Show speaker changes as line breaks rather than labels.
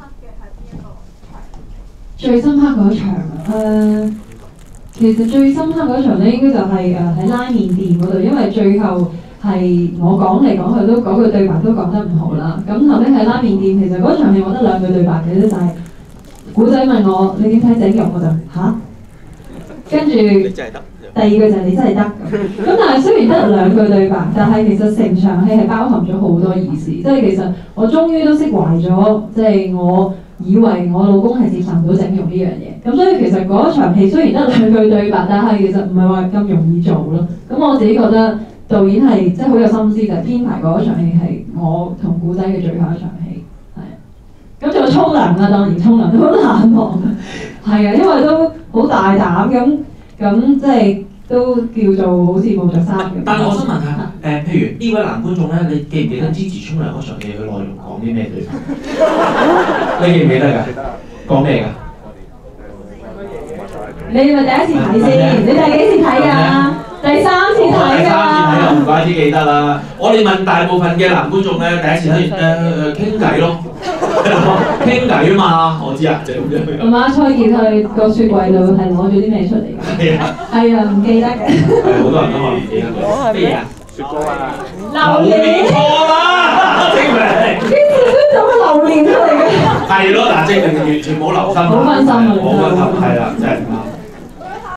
嘅係邊一個場？
最深刻嗰場其實最深刻嗰場咧，應該就係喺拉麵店嗰度，因為最後係我講嚟講去都嗰句對白都講得唔好啦。咁後尾喺拉麵店，其實嗰場戲我得2句對白嘅啫，就係古仔問我你點睇整容，我就嚇，跟住第2句就係你真係得咁。但係雖然得2句對白，但係其實成場戲係包含咗好多意思。即係其實我終於都釋懷咗，即係我以為我老公係接受唔到整容呢樣嘢。咁所以其實嗰場戲雖然得2句對白，但係其實唔係話咁容易做咯。咁我自己覺得導演係即係好有心思，就係編排嗰場戲係我同古仔嘅最後一場戲。係。咁仲有沖涼啦，當然沖涼都好難忘。係啊，因為都好大膽咁即係都叫做好似冇着衫咁。
但係我想問下，譬如呢位男觀眾咧，你記唔記得之前沖涼嗰場戲佢內容講啲咩對白？你記唔記得㗎？講咩㗎？
你咪第一次睇先，你第幾次睇㗎？第3次睇㗎。
第3次睇啊，唔怪之記得啦。我哋問大部分嘅男觀眾咧，第一次睇傾偈咯，傾偈啊嘛，我知啊，就係咁樣。
同阿蔡健去個雪櫃度係攞咗啲咩出嚟㗎？
係啊，
係啊，唔記得嘅。
係好多人都話唔記得佢。咩嘢啊？
雪糕啊！
榴蓮
錯啦，證明。
呢次都做個榴蓮出嚟嘅。
係咯，嗱，證明完全冇留心。
冇分心啊！
冇分心，係啦，真係。